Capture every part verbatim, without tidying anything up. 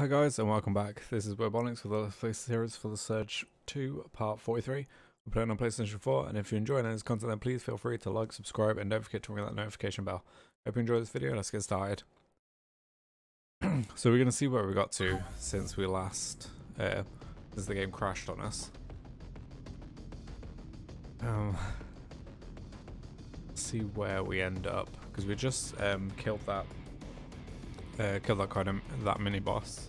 Hi guys and welcome back. This is Webbonix for the Let's Play series for the Surge two part forty-three. We're playing on PlayStation four, and if you're enjoying this content then please feel free to like, subscribe and don't forget to ring that notification bell. Hope you enjoy this video. Let's get started. So we're going to see where we got to since we last, uh, since the game crashed on us. Um, see where we end up, because we just um, killed that Uh, kill that kind of that mini boss,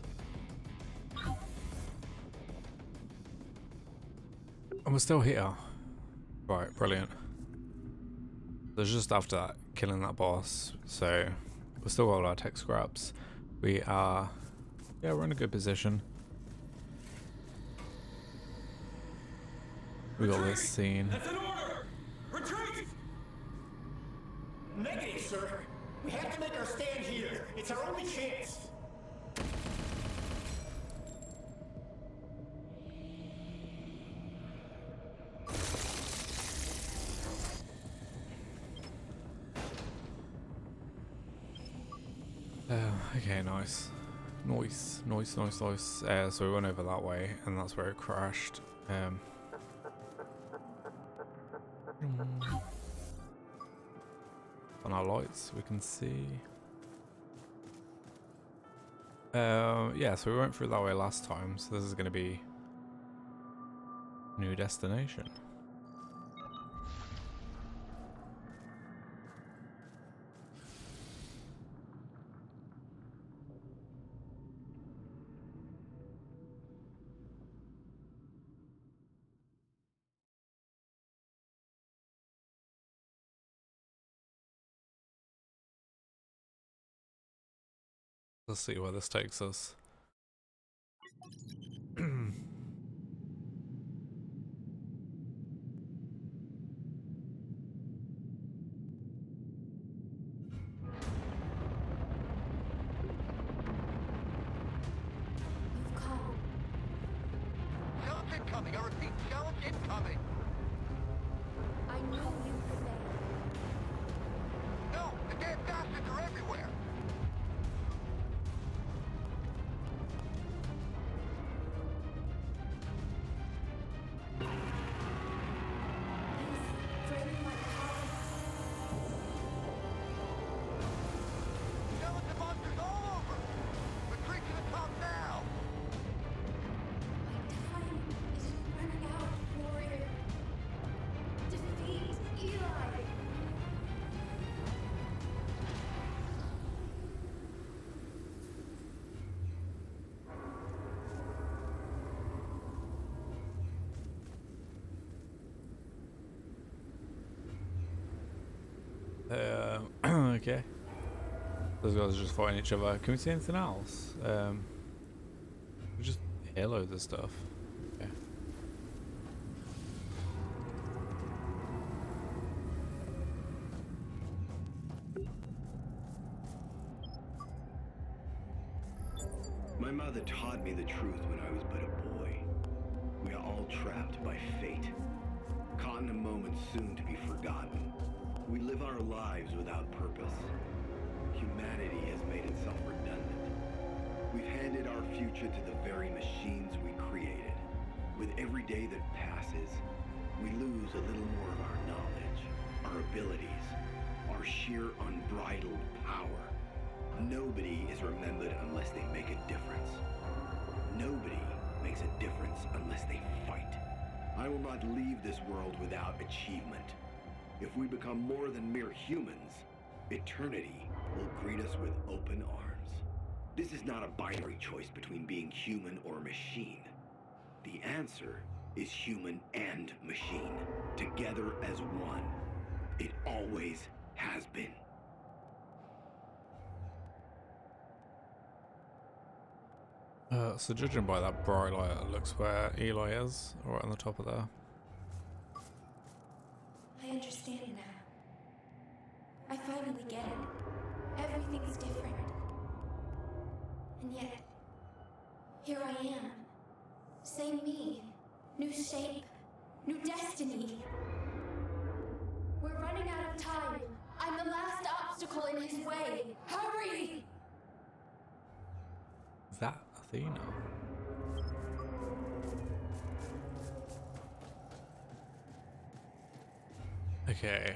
and we're still here. Right, brilliant. There's just after that killing that boss, so we're still got all our tech scraps. We are, yeah, we're in a good position. We got this scene. That's an order! Retreat! Negative, sir. We have to make our stand here. It's our only chance. Uh, okay, nice. Nice, nice, nice, nice. Uh, so we went over that way, and that's where it crashed. Um, on our lights, we can see. Uh, yeah, so we went through that way last time, so this is going to be new destination. Let's see where this takes us. Shells incoming! I repeat, shells incoming! I knew you were there. No! The damn bastards are everywhere! He's draining my power. Shells and monsters all over! Retreat to the top now! My time is running out, warrior. Defeat Eli. Uh, okay. Those guys are just fighting each other. Can we see anything else? Um, we just hear loads of stuff. Okay. My mother taught me the truth when I was but a boy. We are all trapped by fate, caught in a moment soon to be forgotten. We live our lives without purpose. Humanity has made itself redundant. We've handed our future to the very machines we created. With every day that passes, we lose a little more of our knowledge, our abilities, our sheer unbridled power. Nobody is remembered unless they make a difference. Nobody makes a difference unless they fight. I will not leave this world without achievement. If we become more than mere humans, eternity will greet us with open arms. This is not a binary choice between being human or machine. The answer is human and machine, together as one. It always has been. Uh, so judging by that bright light, it looks where Eli is, right on the top of there. I understand now. I finally get it. Everything's different. And yet, here I am. Same me. New shape. New destiny. We're running out of time. I'm the last obstacle in his way. Hurry! that Athena? Okay.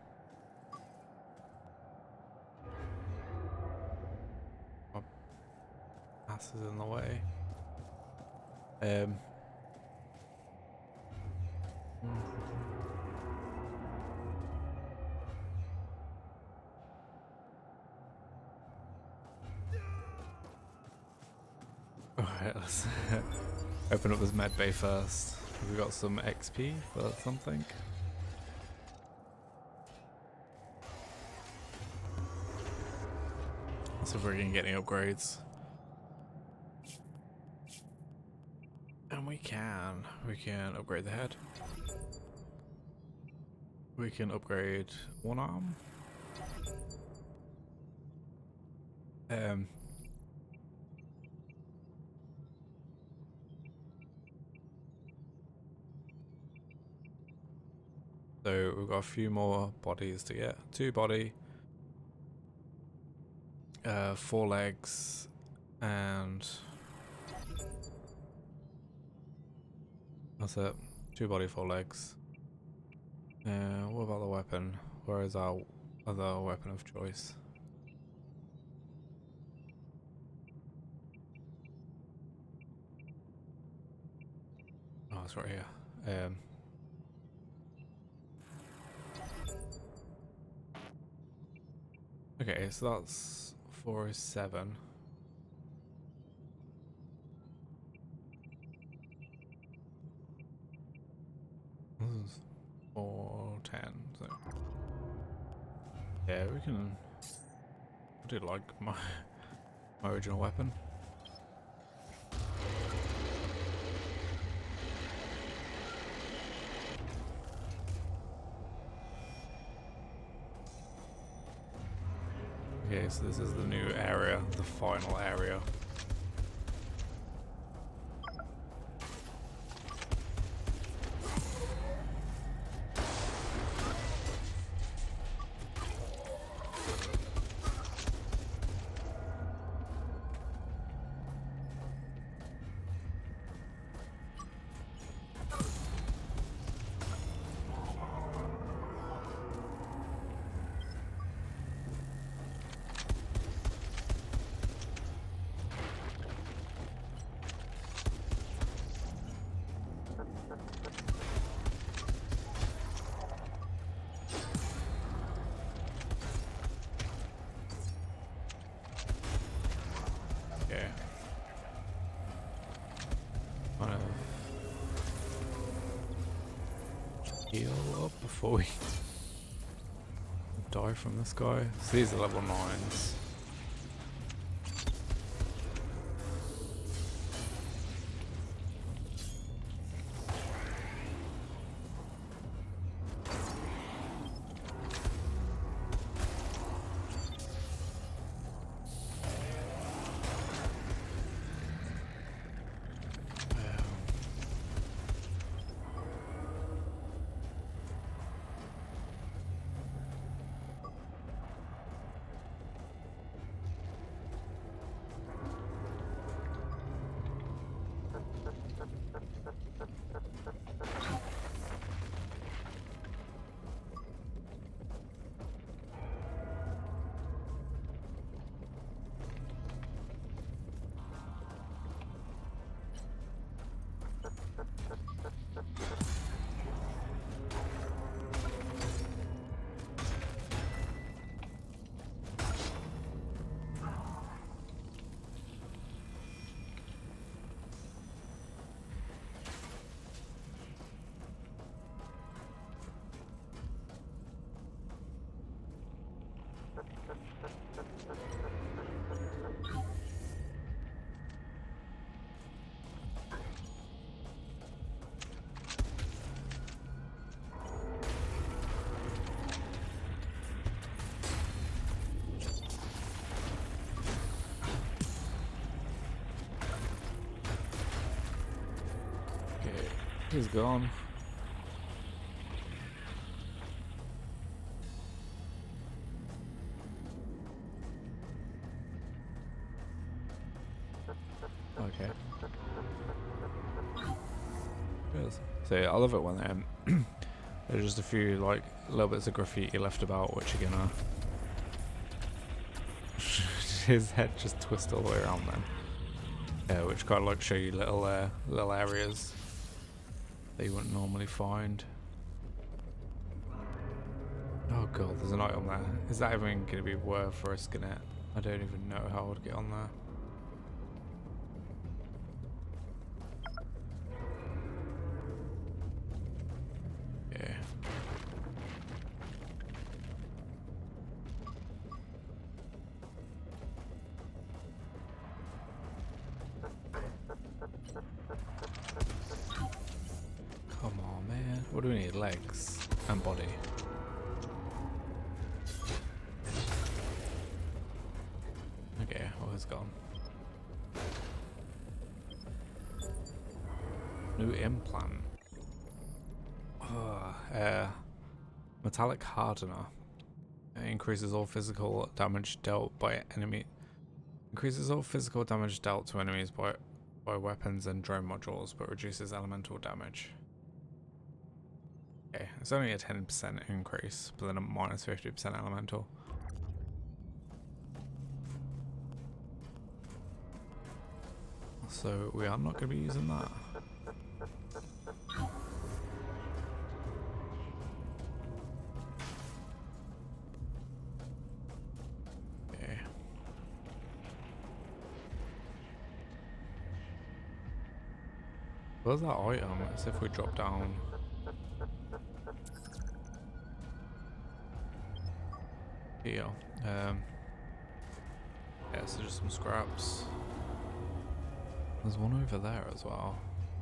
My ass is in the way. Um. Alright, let's open up this med bay first. Have we got some X P for something? Let's see if we can get any upgrades. And we can. We can upgrade the head. We can upgrade one arm. Um. So we've got a few more bodies to get. Two body, uh, four legs, and that's it. Two body, four legs. Uh, what about the weapon? Where is our other weapon of choice? Oh, it's right here. Um. Okay, so that's four oh seven. This is four ten. So yeah, we can. I do like my my original weapon. Okay, so this is the new area, the final area. Okay. Kind of heal up before we die from this guy. So these are level nines. He's gone. Okay. Cheers. So yeah, I love it when um, there's just a few like little bits of graffiti left about, which are gonna his head just twist all the way around then. Yeah, which kind of like show you little uh, little areas that you wouldn't normally find. Oh god, there's an item there. Is that even going to be worth risking it? I don't even know how I would get on there. Yeah. Come on, man. What do we need? Legs and body. Okay, well, it's gone. New implant. Oh, uh, metallic hardener. It increases all physical damage dealt by enemy. Increases all physical damage dealt to enemies by by weapons and drone modules, but reduces elemental damage. Okay, it's only a ten percent increase, but then a minus fifty percent elemental. So we are not going to be using that. Okay. Where's that item? As if we drop down. Here. Um, yeah, so just some scraps. There's one over there as well.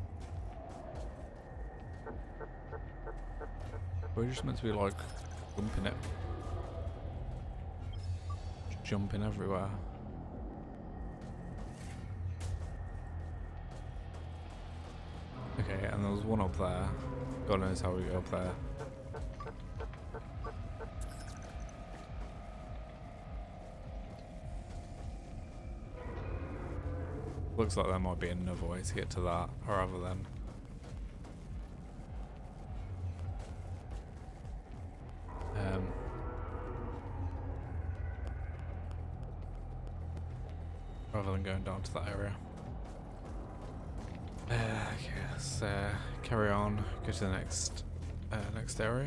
We're just meant to be like jumping it. Just jumping everywhere. Okay, and there was one up there. God knows how we go up there. Looks like there might be another way to get to that, rather than um, rather than going down to that area. Uh, okay, let's uh, carry on. Go to the next uh, next area.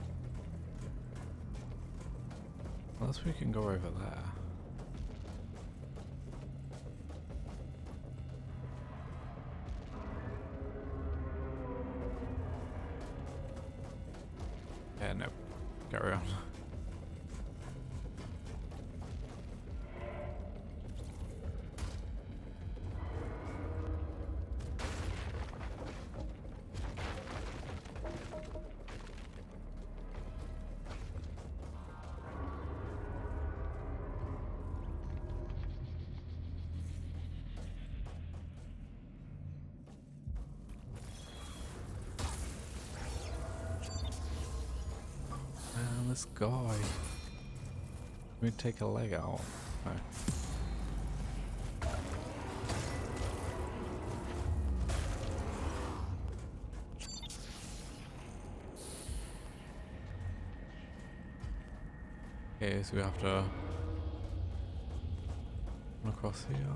Unless we can go over there. Yeah, no. Carry on. This guy. Let me take a leg out. No. Okay, so we have to run across here.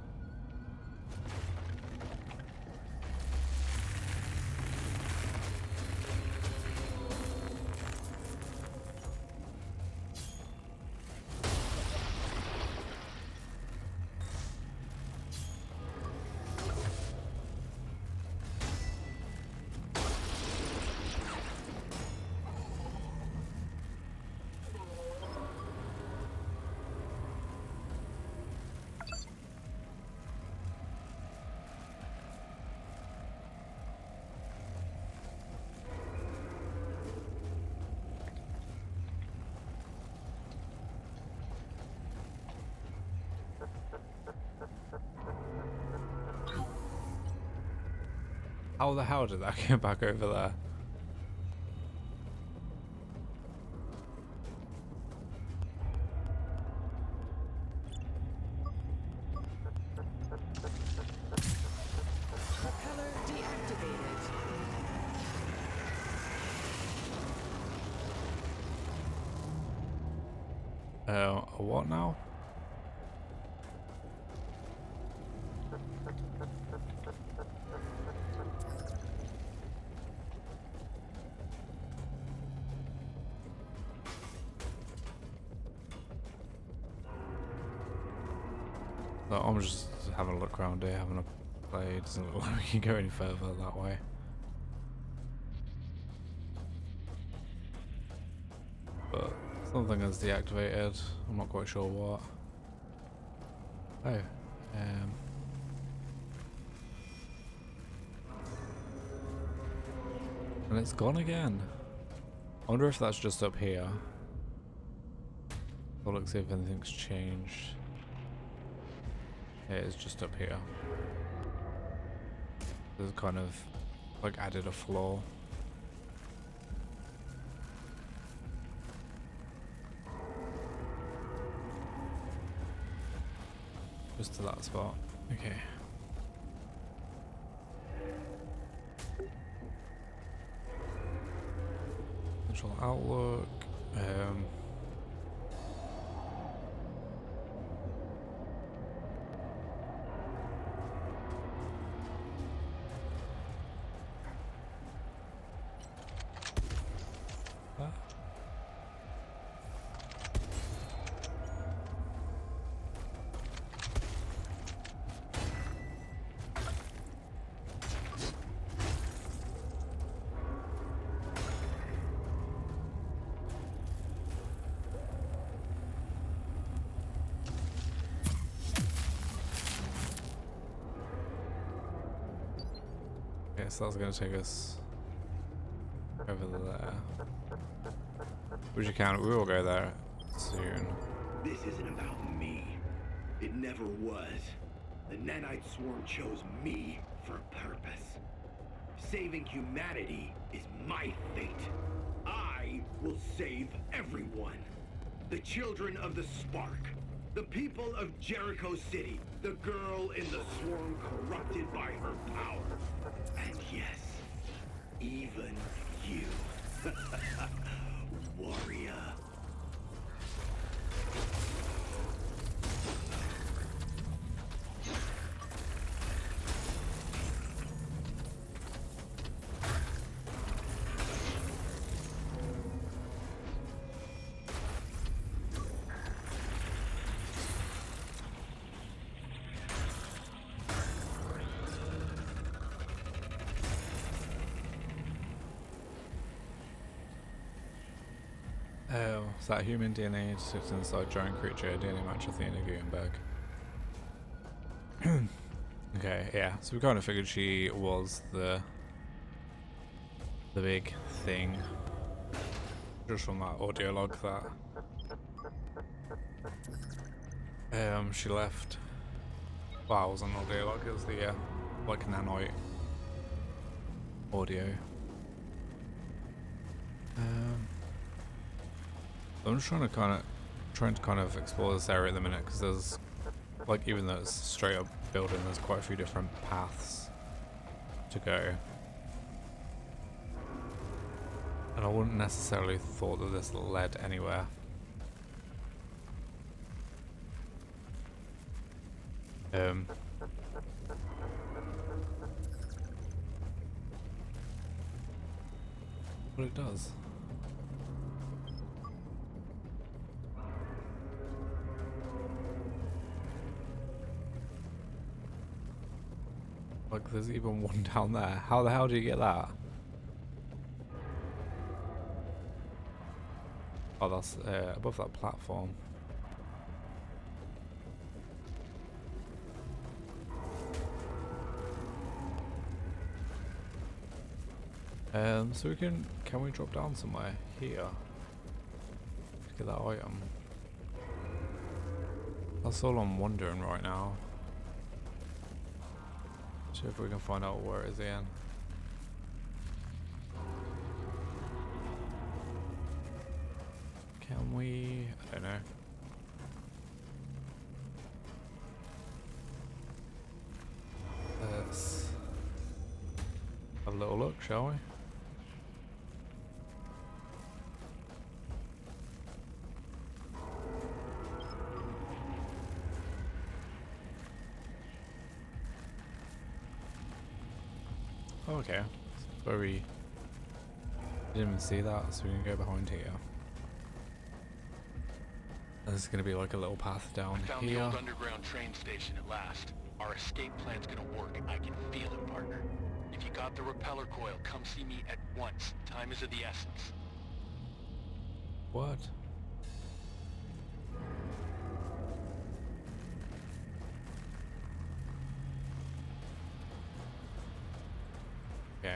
How the hell did that get back over there? Uh, a what now? So I'm just having a look around here, having a play. It doesn't look like we can go any further that way. But something is deactivated. I'm not quite sure what. Oh, um, and it's gone again. I wonder if that's just up here. I'll look see if anything's changed. It is just up here. There's kind of like added a floor. Just to that spot. Okay. Control outlook. Um. Ah. Okay, so that's going to take us over there. Which you can, we will go there soon. This isn't about me. It never was. The nanite swarm chose me for a purpose. Saving humanity is my fate. I will save everyone. The children of the Spark. The people of Jericho City. The girl in the swarm corrupted by her power. And yes, even you. Warrior. Oh, is that human D N A sits inside giant creature D N A match Athena Gutenberg? Okay, yeah. So we kind of figured she was the the big thing, just from that audio log that um she left. Well, it was an audio log. It was the uh, like nanoid audio. Um. I'm just trying to kind of trying to kind of explore this area at the minute because there's like, even though it's straight up building, there's quite a few different paths to go, and I wouldn't necessarily thought that this led anywhere. Um. But it does. Like, there's even one down there. How the hell do you get that? Oh, that's uh, above that platform. Um, so we can, can we drop down somewhere here to get that item? That's all I'm wondering right now. See if we can find out where it is again. Can we? I don't know. Let's have a little look, shall we? Oh, okay. Where we didn't even see that, so we can go behind here. There's gonna be like a little path down I found here. the old underground train station at last. Our escape plan's gonna work. I can feel it, partner. If you got the repeller coil, come see me at once. Time is of the essence. What? Okay.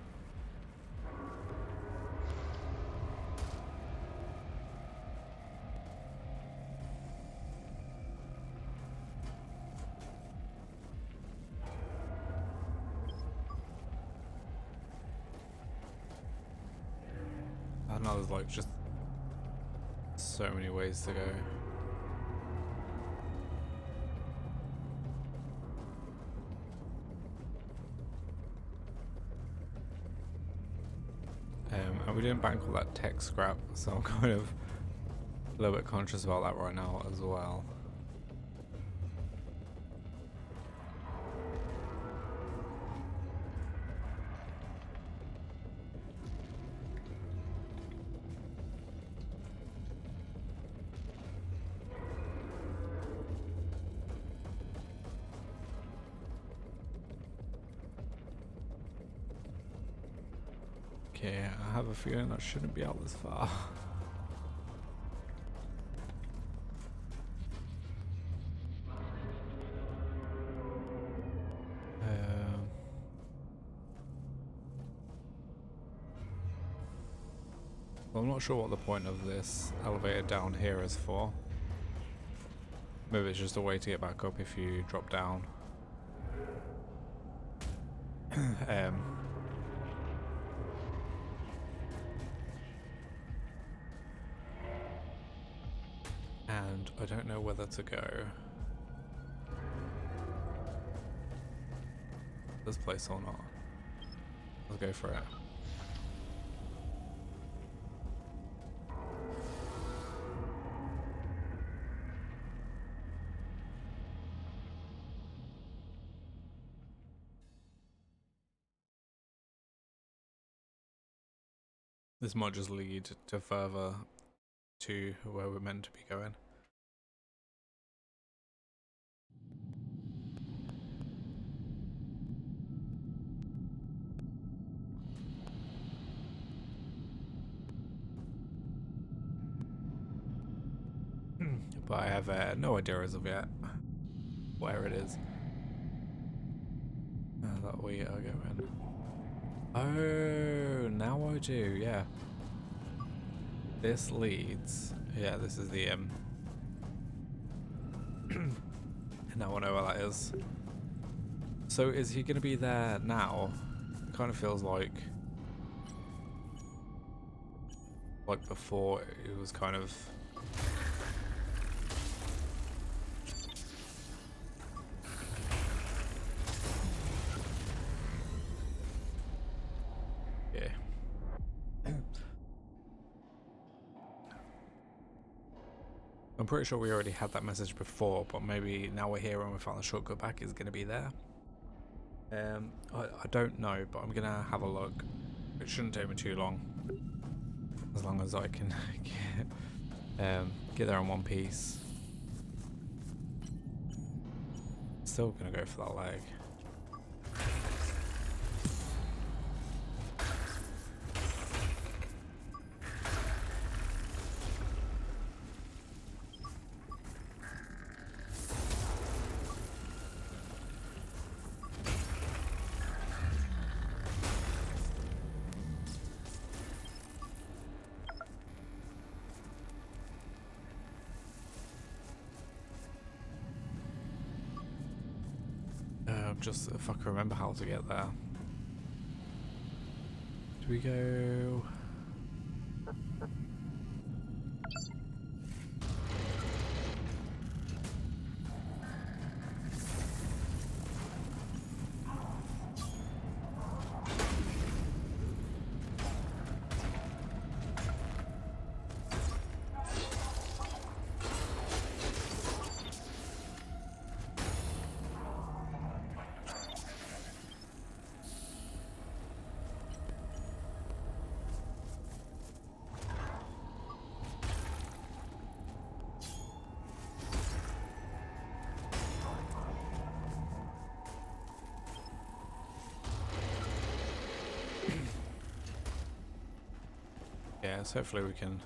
I know there's like just so many ways to go. Um, and we didn't bank all that tech scrap, so I'm kind of a little bit conscious about that right now as well. Okay, I have a feeling I shouldn't be out this far. um, well, I'm not sure what the point of this elevator down here is for. Maybe it's just a way to get back up if you drop down. um, And I don't know whether to go this place or not. Let's go for it. This might just lead to further to where we're meant to be going. But I have uh, no idea as of yet where it is uh, that we are going. Oh, now I do, yeah. This leads, yeah, this is the um now I know where that is. So is he gonna be there now? It kind of feels like like before it was kind of yeah. I'm pretty sure we already had that message before, but maybe now we're here and we found the shortcut back is going to be there. Um, I, I don't know, but I'm going to have a look. It shouldn't take me too long, as long as I can get, um, get there in one piece. Still going to go for that leg. Just if I can remember how to get there. Do we go? Yeah, so hopefully we can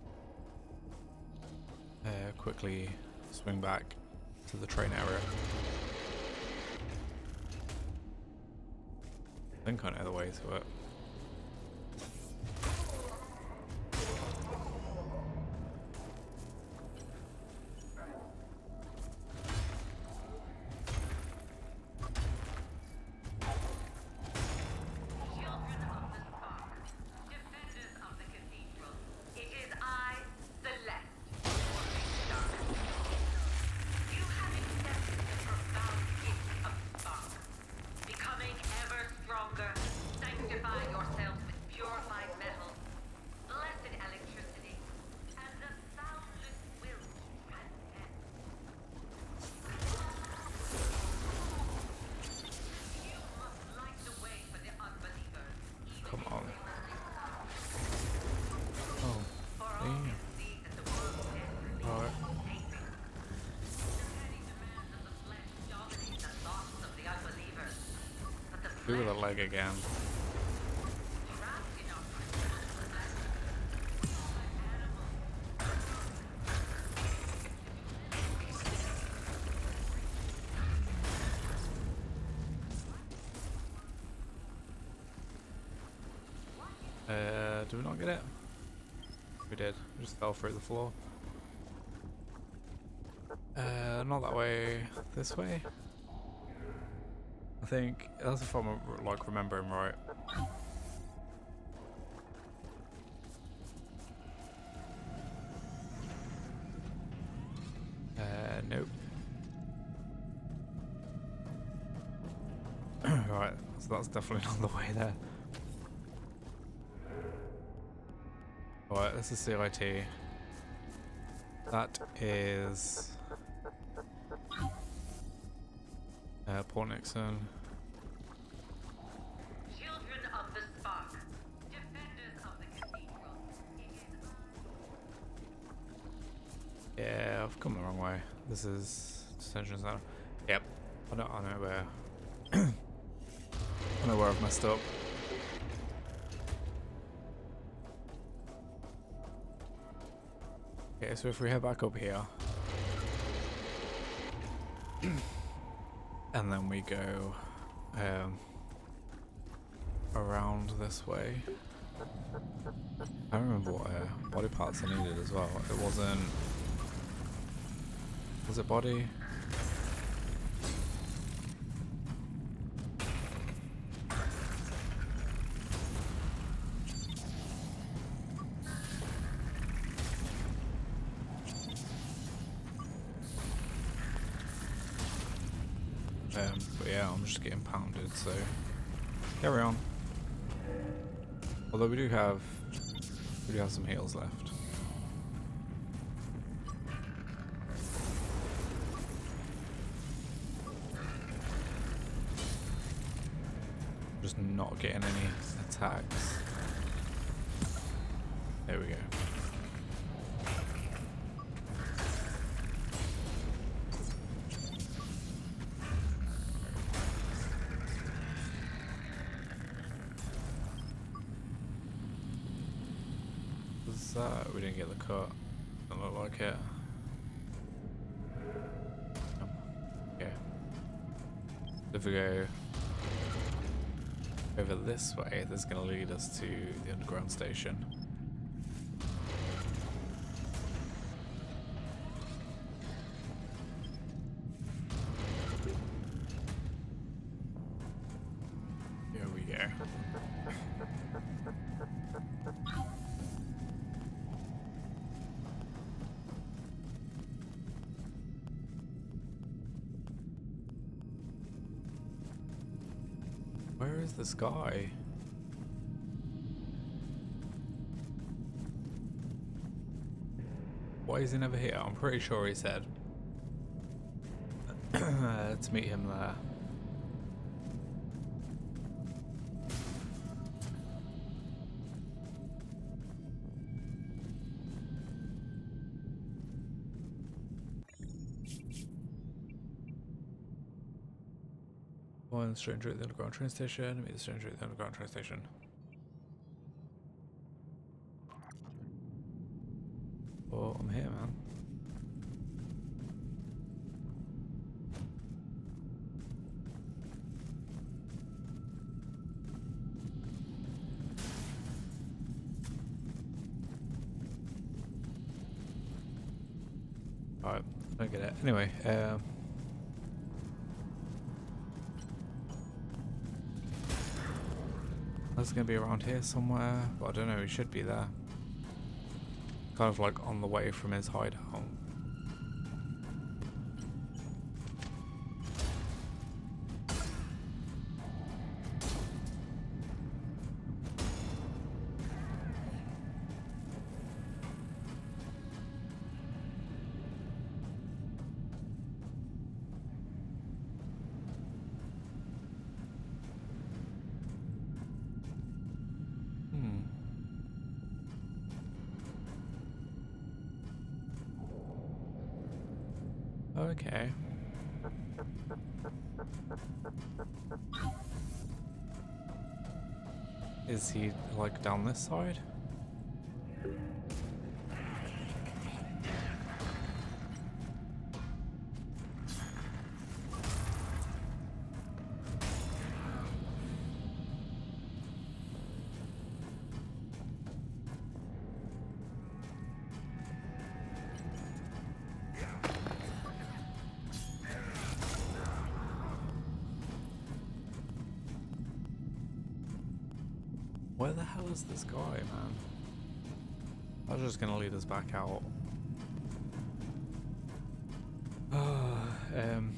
uh, quickly swing back to the train area. I think I know the way to it. With a leg again. Uh, do we not get it? We did. We just fell through the floor. Uh, not that way. This way? I think that's if I'm like remembering right. Uh, nope. Right, so that's definitely not the way there. Alright, this is C I T. That is uh, Port Nixon. Children of the Spark, defenders of the cathedral. Yeah, I've come the wrong way. This is detention center. Yep, I know. I know where. I know where I've messed up. Okay, so if we head back up here, and then we go um, around this way. I don't remember what uh, body parts I needed as well. It wasn't. Was it body? Um, but yeah, I'm just getting pounded, so carry on. Although we do have, we do have some heals left. Just not getting any attacks. There we go. That we didn't get the cut. Doesn't look like it. Yeah. If we go over this way, this is going to lead us to the underground station. Here we go. Where is this guy? Why is he never here? I'm pretty sure he said to meet him there. Find the stranger at the underground train station. Meet the stranger at the underground train station. type. Don't get it. Anyway, um... that's gonna be around here somewhere, but I don't know, he should be there. Kind of like on the way from his hideout. Okay. Is he like down this side? Where the hell is this guy, man? I was just gonna lead us back out. um.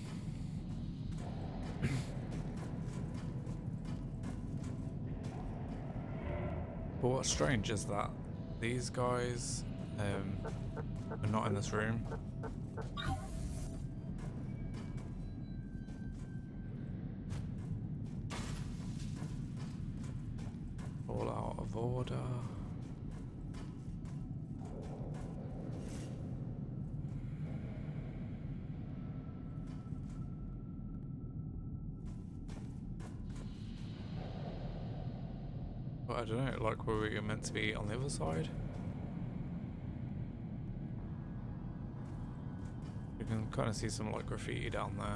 But what's strange is that these guys um, are not in this room. All out of order. But I don't know, like, were we meant to be on the other side? You can kind of see some like graffiti down there.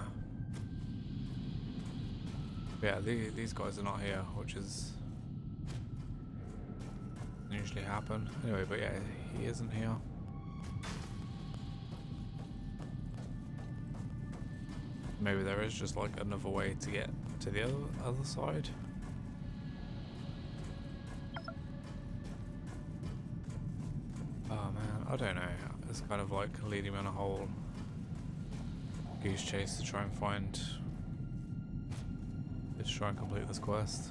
Yeah, the, these guys are not here, which is doesn't usually happen. Anyway, but yeah, he isn't here. Maybe there is just like another way to get to the other other side. Oh man, I don't know. It's kind of like leading me on a whole goose chase to try and find, to try and complete this quest.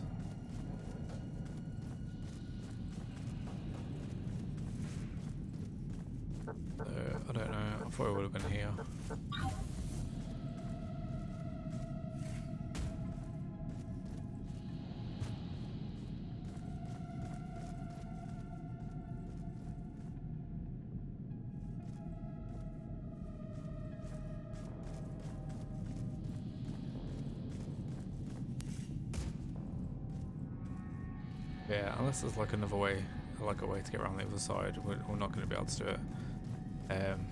So, I don't know. I thought it would have been here. Yeah, unless there's like another way, like a way to get around the other side, we're, we're not going to be able to do it. Um,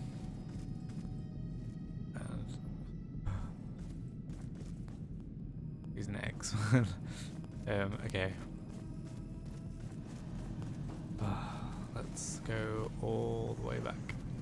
and these necks. um, okay. Let's go all the way back.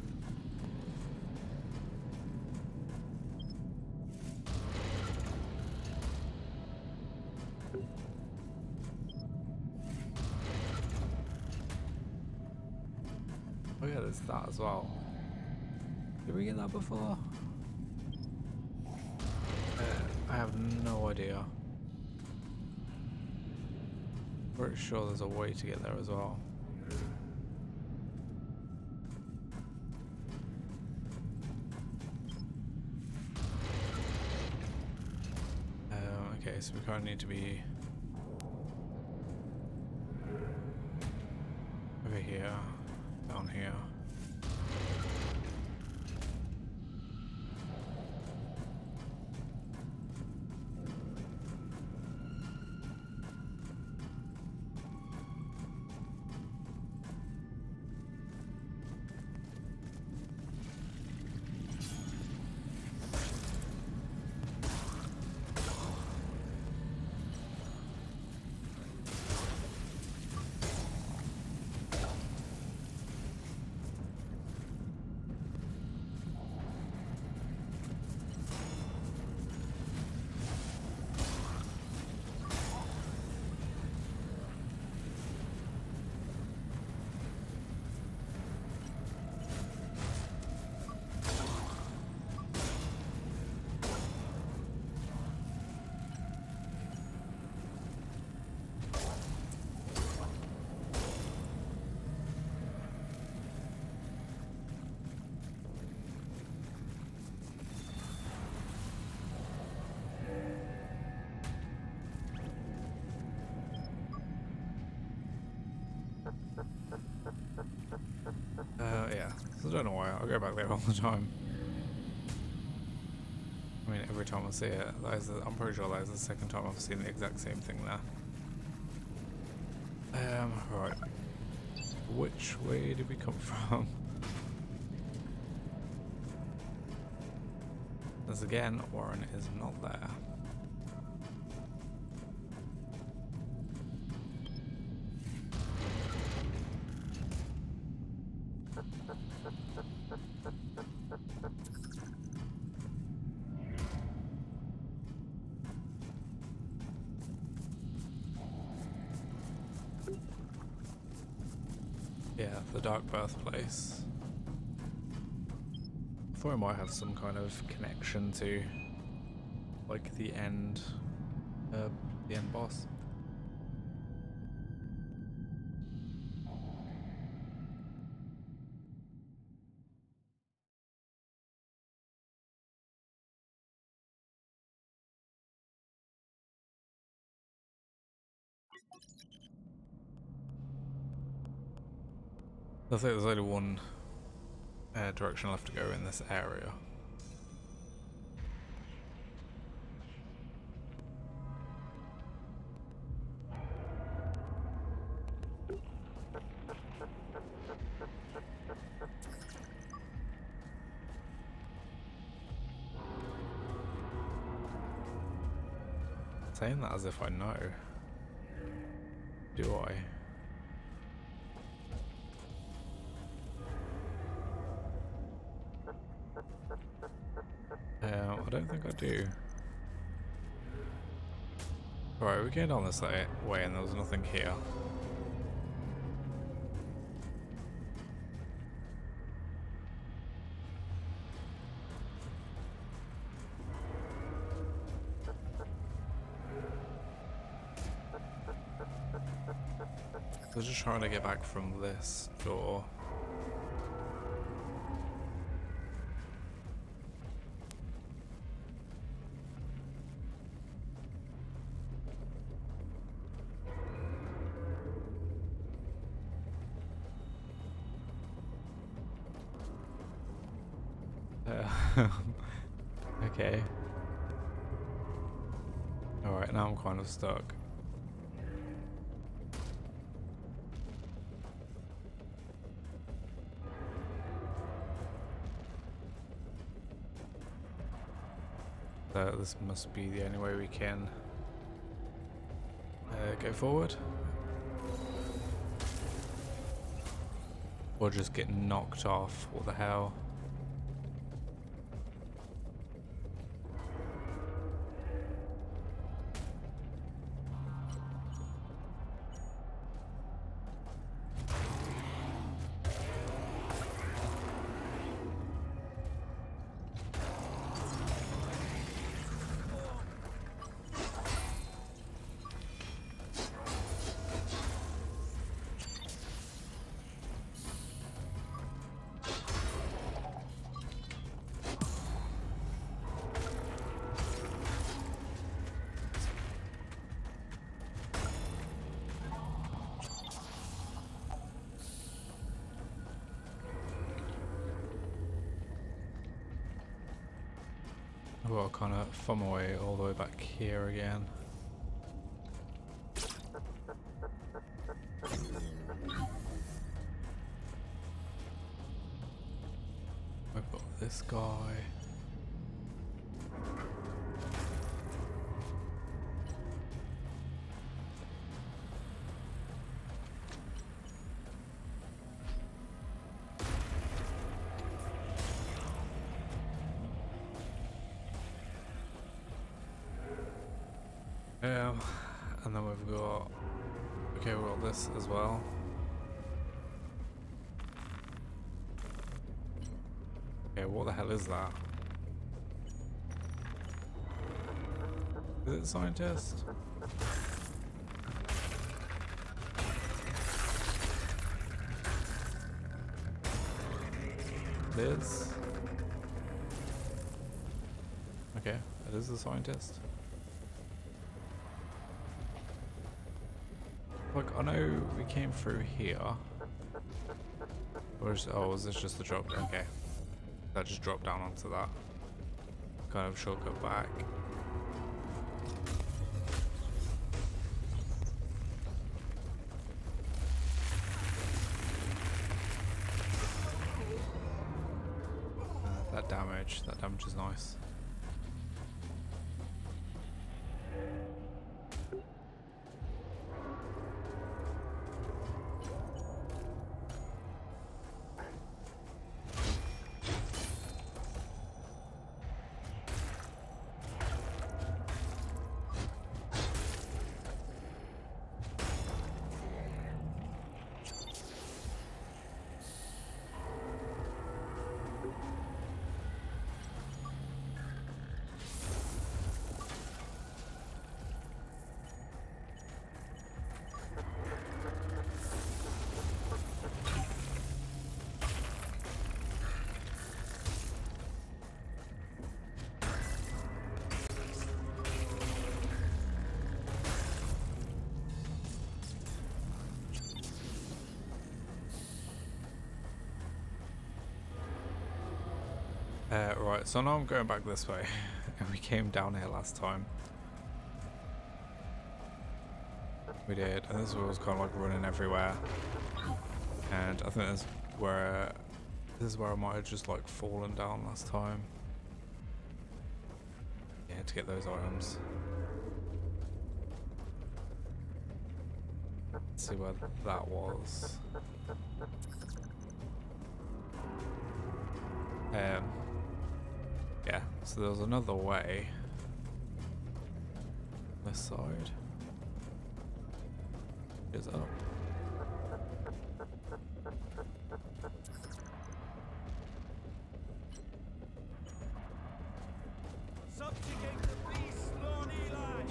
Oh yeah, there's that as well. Did we get that before? Uh, I have no idea. Pretty sure there's a way to get there as well. Um, okay, so we kind of need to be over here. Down here. why. I go back there all the time. I mean, every time I see it, that is the, I'm pretty sure that is the second time I've seen the exact same thing there. Um, right. Which way did we come from? As again, Warren is not there. Yeah, the Dark Birthplace. I thought it might have some kind of connection to, like, the end, uh, the end boss. I think there's only one uh, direction left to go in this area. Saying that as if I know. Do I? Uh, I don't think I do. Alright, we came down this way and there was nothing here. I was just trying to get back from this door. Uh, okay. Alright, now I'm kind of stuck. Uh, this must be the only way we can uh, go forward. Or just get knocked off. What the hell? Well, kind of thumb my way all the way back here again. We've got this guy. Um, and then we've got, okay, we've got this as well. Okay, what the hell is that? Is it a scientist? It is. Okay, it is a scientist. Look, I know we came through here. Where's, oh, was this just the drop? Okay. That just dropped down onto that. Kind of shortcut back. Uh, that damage, that damage is nice. Uh, right, so now I'm going back this way, and we came down here last time. We did, and this was kind of like running everywhere. And I think this is where this is where I might have just like fallen down last time. Yeah, to get those items. Let's see where that was. Um. Yeah, so there's another way. This side is up. Subjugate the beast, Lord Eli!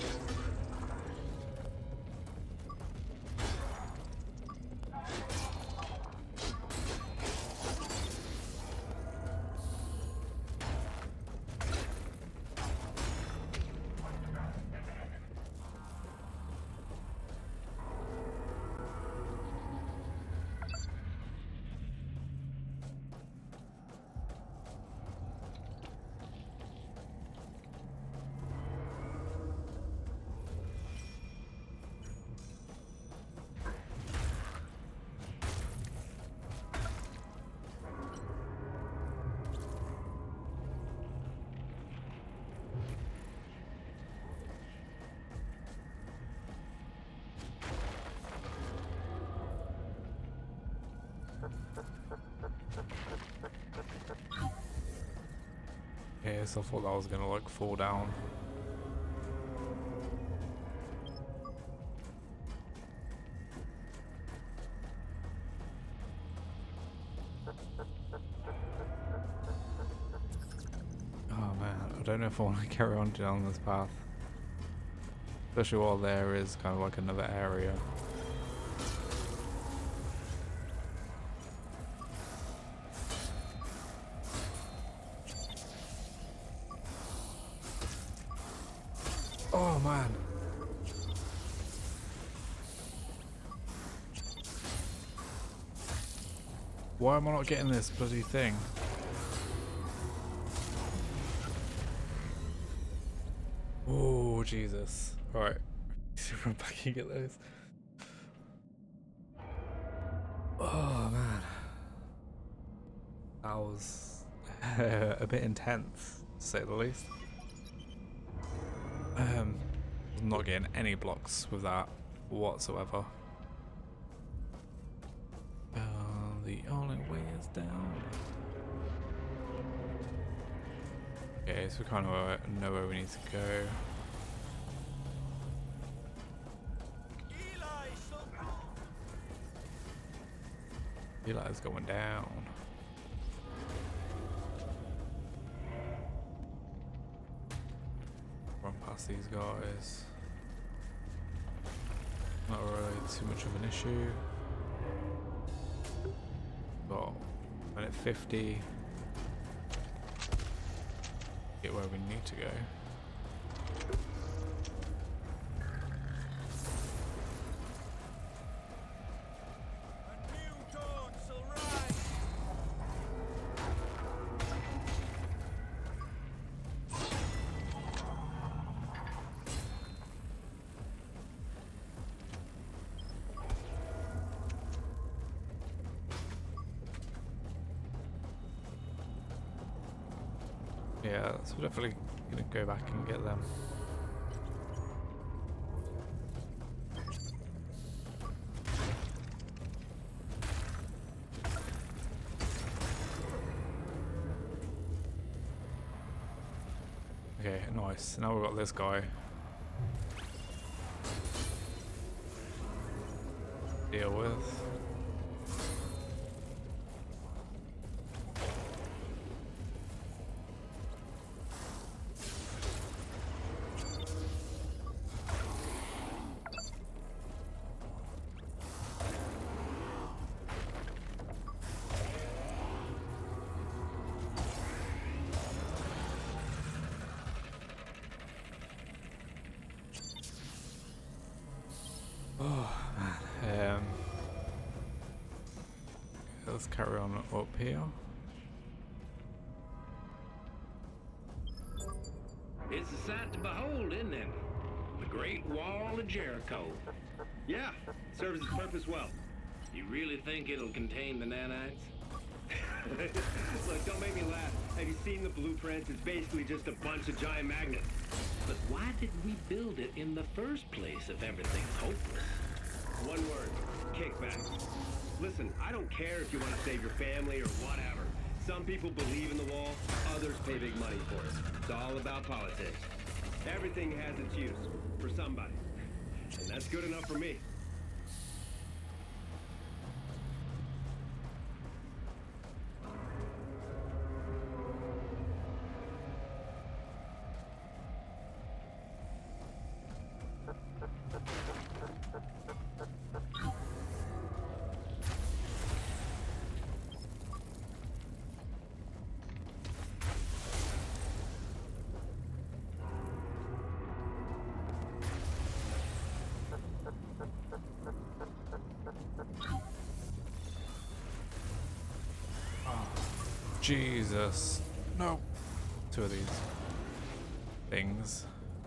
Yeah, so I thought that was gonna like fall down. Oh man, I don't know if I want to carry on down this path. Especially while there is kind of like another area. Oh man. Why am I not getting this bloody thing? Oh Jesus. Alright. Run back and get those. Oh man. That was uh, a bit intense, to say the least. Um, I'm not getting any blocks with that whatsoever. Uh, the only way is down. Okay, so we kind of know where we need to go. Eli's going down. Run past these guys. Not really too much of an issue. Got minute fifty. Get where we need to go. A new dawn shall rise. Yeah, so we're definitely gonna go back and get them. Okay, nice. Now we've got this guy. Deal with. Oh man. Um, let's carry on up here. It's a sight to behold, isn't it? The Great Wall of Jericho. Yeah, serves its purpose well. You really think it'll contain the nanites? Look, don't make me laugh. Have you seen the blueprints? It's basically just a bunch of giant magnets. But why did we build it in the first place if everything's hopeless? One word, kickback. Listen, I don't care if you want to save your family or whatever. Some people believe in the wall, others pay big money for it. It's all about politics. Everything has its use, for somebody. And that's good enough for me. Jesus. No. Two of these things.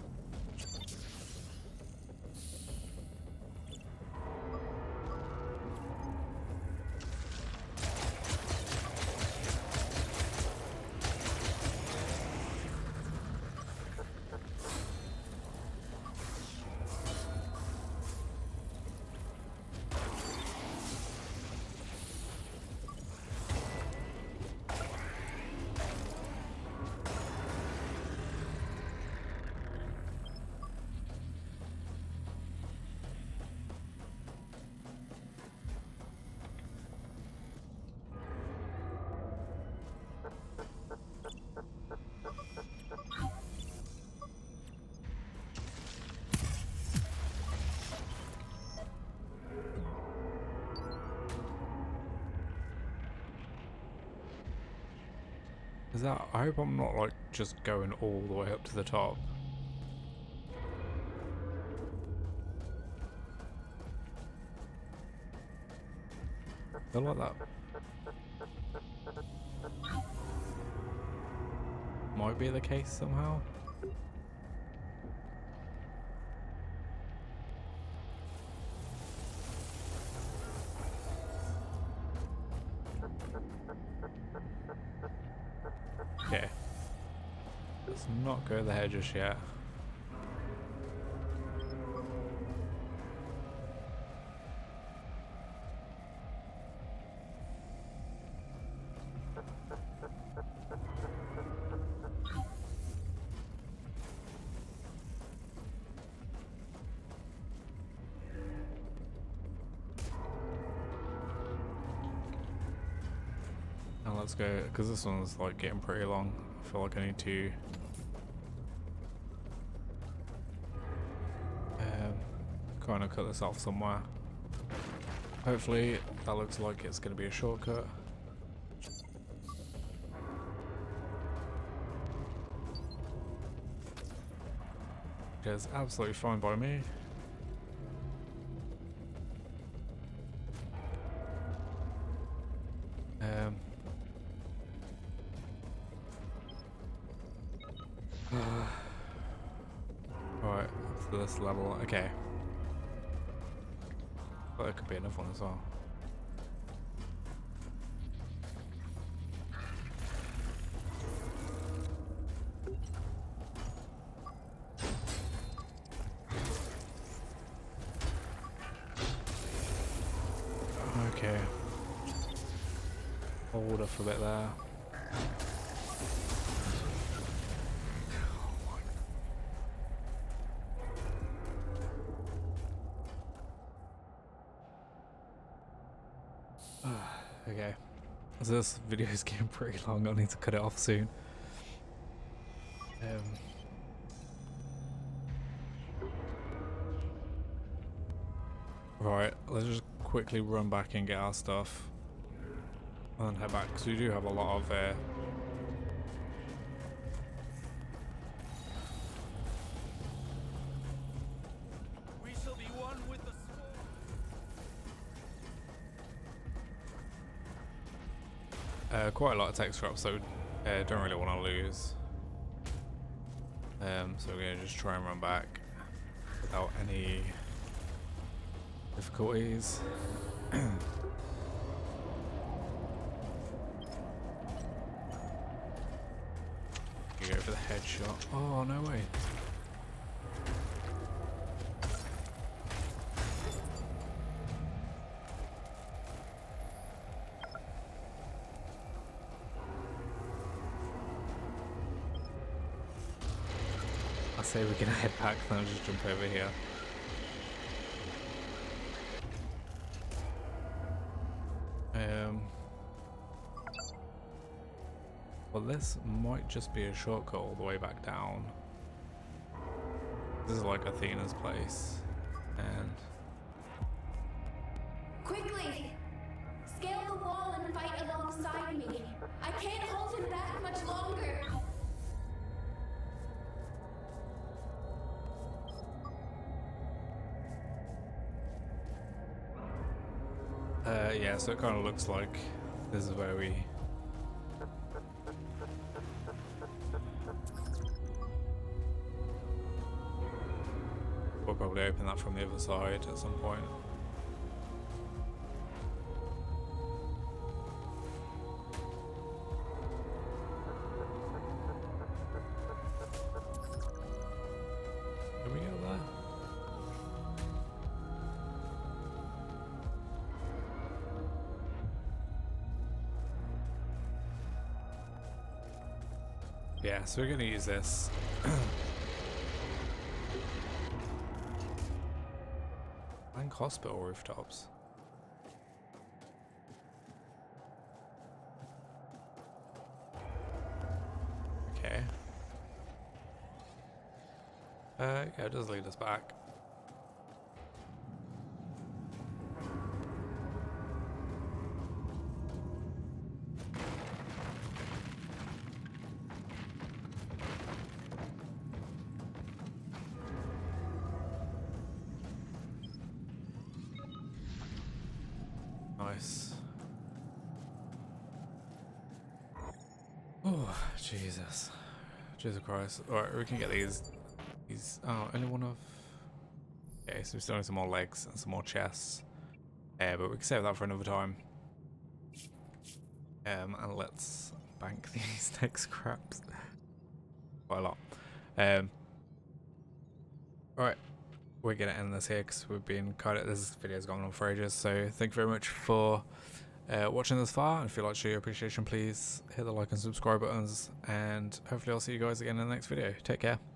Is that, I hope I'm not like just going all the way up to the top. I feel like that might be the case somehow. Okay. Let's not go there just yet. Now let's go, because this one's like getting pretty long. I feel like I need to um, kind of cut this off somewhere. Hopefully that looks like it's going to be a shortcut. Which is absolutely fine by me. Um, Alright, up to this level. Okay. But there could be another one as well. Okay. Hold off a bit there. Okay. So this video is getting pretty long. I need to cut it off soon. Um. Right, let's just quickly run back and get our stuff and then head back, because we do have a lot of uh, We shall be one with the swarm. uh, quite a lot of tech scraps, so uh, don't really want to lose. Um, so we're gonna just try and run back without any difficulties. You go for the headshot. Oh, no way. I say we're gonna head back, then I'll just jump over here. Um, well, this might just be a shortcut all the way back down. This is like Athena's place, and Quickly! Scale the wall and fight alongside me. I can't hold him back much longer. uh, yeah, so it kind of looks like this is where we. We'll probably open that from the other side at some point. Can we go there? Yeah, so we're gonna use this. Blank hospital rooftops. Okay. Uh, yeah, it does lead us back. Nice. Oh, Jesus. Jesus Christ. Alright, we can get these. These. Oh, only one of. Okay, so we still need some more legs and some more chests. Yeah, but we can save that for another time. Um, and let's bank these tech scraps. Quite a lot. Um. Alright. We're gonna end this here because we've been kind of, this video's gone on for ages, so thank you very much for uh, watching this far, and if you'd like to show your appreciation, please hit the like and subscribe buttons, and hopefully I'll see you guys again in the next video. Take care.